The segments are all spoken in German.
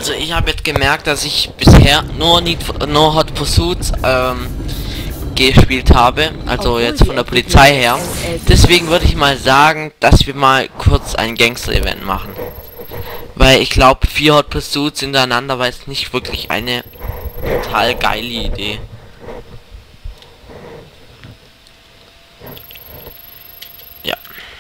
Also ich habe jetzt gemerkt, dass ich bisher nur Hot Pursuits gespielt habe, also jetzt von der Polizei her. Deswegen würde ich mal sagen, dass wir mal kurz ein Gangster-Event machen. Weil ich glaube, 4 Hot Pursuits hintereinander war jetzt nicht wirklich eine total geile Idee. Ja.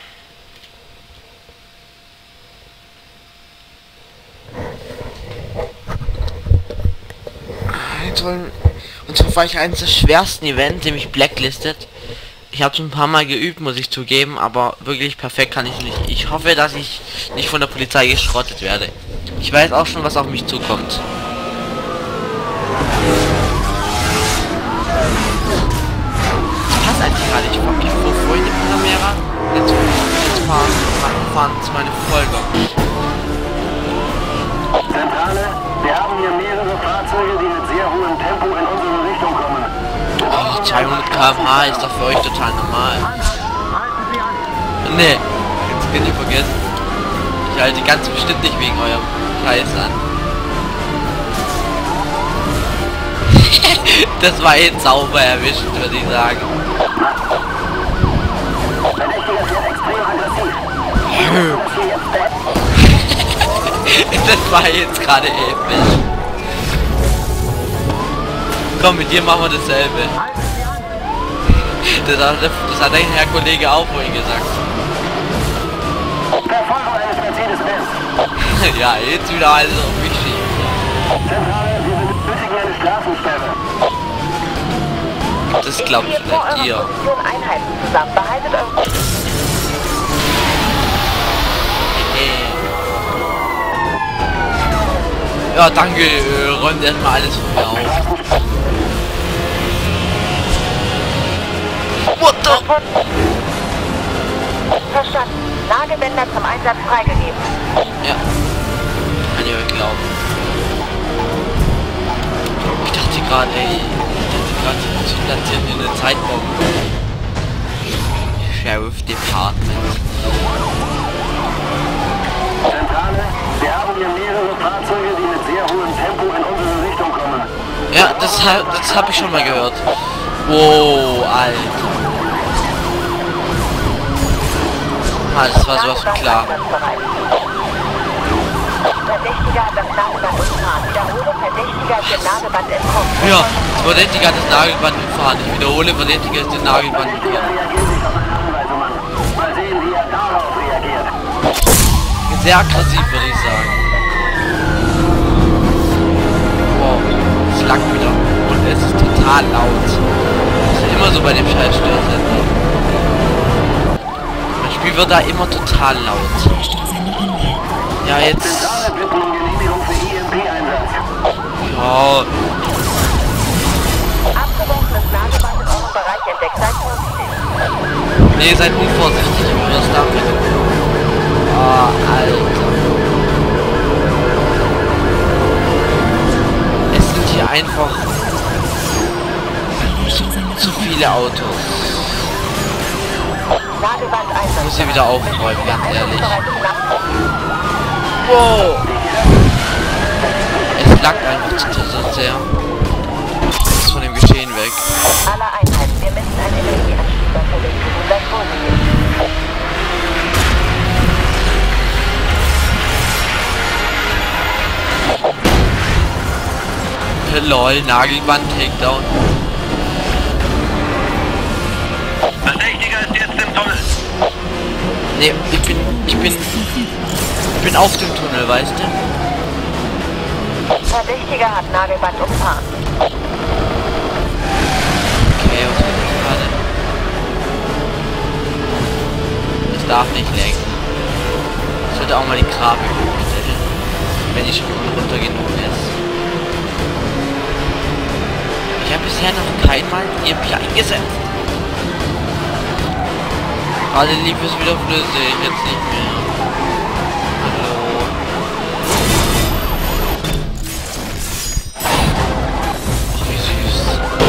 Und zwar war ich eines der schwersten Events, nämlich Blacklisted. Ich habe es ein paar Mal geübt, muss ich zugeben, aber wirklich perfekt kann ich nicht. Ich hoffe, dass ich nicht von der Polizei geschrottet werde. Ich weiß auch schon, was auf mich zukommt. Das passt eigentlich gerade. Ich fuhr vorhin in Panamera. Jetzt fahren zu meine Verfolger. Zentrale, wir haben hier mehrere Fahrzeuge, die mit sehr hohem Tempo in unsere Richtung kommen. Oh, 200 km/h ist doch für euch total normal. Nee, jetzt könnt ihr vergessen. Ich halte ganz bestimmt nicht wegen eurem Scheiß an. Das war jetzt sauber erwischt, würde ich sagen. Das war jetzt gerade episch. Komm, mit dir machen wir dasselbe. Das hat ein Herr Kollege auch vorhin gesagt. Verfolgung eines Mercedes-Benz. Ja, jetzt wieder alles auf mich schieben. Zentrale, wir benötigen eine Straßensperre. Das glaubt vielleicht ihr. Einheiten zusammen. Behaltet eure... Ja, danke, räumt erstmal alles von mir auf. What the? Verstanden. Lagebänder zum Einsatz freigegeben. Ja. Kann ich euch glauben. Ich dachte gerade, sie platzieren hier eine Zeitbombe. Sheriff Department. Zentrale, wir haben hier mehrere Fahrzeuge, die mit sehr hohem Tempo in unsere Richtung kommen. Ja, das hab ich schon mal gehört. Wow, Alter. Ah, das war sowas von klar. Verdächtiger hat das Nagelband umfahren. Wiederhole, Verdächtiger ist dem Nagelband entkommen. Ja, das Verdächtiger hat das Nagelband umfahren. Ich wiederhole, Verdächtiger ist dem Nagelband entkommen. Reagieren sich auf eine Anweisung, Mann. Mal sehen, wie er darauf reagiert. Sehr aggressiv, würde ich sagen. Wow, es lag wieder. Und es ist total laut. Das ist immer so bei dem Scheißstörsender. Das Spiel wird da immer total laut. Ja, jetzt... Zentrale, bitten um Genehmigung für EMP-Einsatz. Ja, Abgebrochenes Nagelband in eurem Bereich entdeckt. Seid vorsichtig. nee, seid unvorsichtig, aber das darf nicht. Oh, Alter. Es sind hier einfach zu viele Autos. Nagelband Ich Einsatz. muss hier wieder aufräumen, ganz ehrlich. Wow! Es lag einfach zu sehr. Ich muss von dem Geschehen weg. Alle Einheiten, wir müssen einen Energieanschluss verlegen. Seid vorsichtig. Lol, Nagelband, Takedown. Verdächtiger ist jetzt im Tunnel. Ne, ich bin auf dem Tunnel, weißt du? Verdächtiger hat Nagelband umfahren. Okay, was wird das gerade? Das darf nicht lenken. Ich sollte auch mal die Grafik umstellen, wenn die schon runter genug ist. Ich habe bisher noch keinmal EMP eingesetzt. Gerade lief es wieder flüssig, jetzt nicht mehr. Hallo. Ach, wie süß.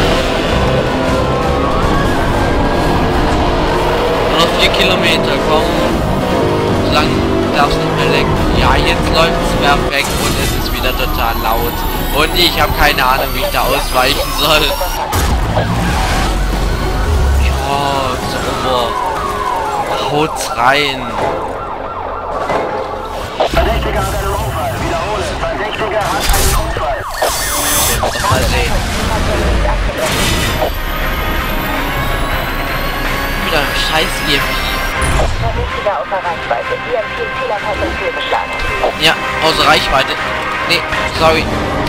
Nur noch 4 Kilometer, komm. So lang darf's nicht mehr lenken. Ja, jetzt läuft's perfekt und es ist wieder wieder total laut. Und ich habe keine Ahnung, wie ich da ausweichen soll. Ja, sauber. Haut's rein. Verdächtiger hat einen Unfall. Wiederhole. Verdächtiger hat einen Unfall. Werden wir doch mal sehen. Wieder ein scheiß EMP. Verdächtiger außer Reichweite. EMP-Zielerhaltung fehlgeschlagen. Ja, außer Reichweite. Nee, sorry.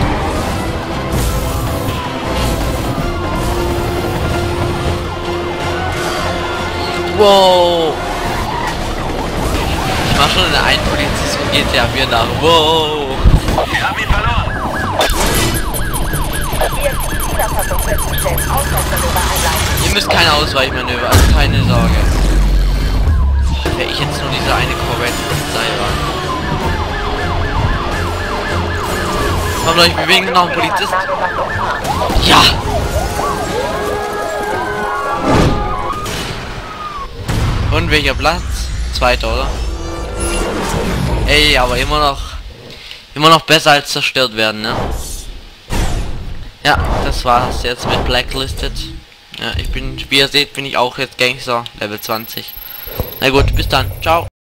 Wow. Ich mach schon in der einen Polizist und geht ja mir nach. Wow. Wir haben ihn verloren. EMP-Zielerhaltung festgestellt. Ausweichmanöver einleiten. Ihr müsst keine Ausweichmanöver, also keine Sorge. Wäre ich jetzt nur dieser eine Korvette sei war. Komm Leute, wir bewegen noch einen Polizist. Ja! Und welcher Platz? Zweiter, oder? Ey, aber immer noch besser als zerstört werden, ne? Ja, das war's jetzt mit Blacklisted. Ja, wie ihr seht, bin ich auch jetzt Gangster, Level 20. Na gut, bis dann. Ciao.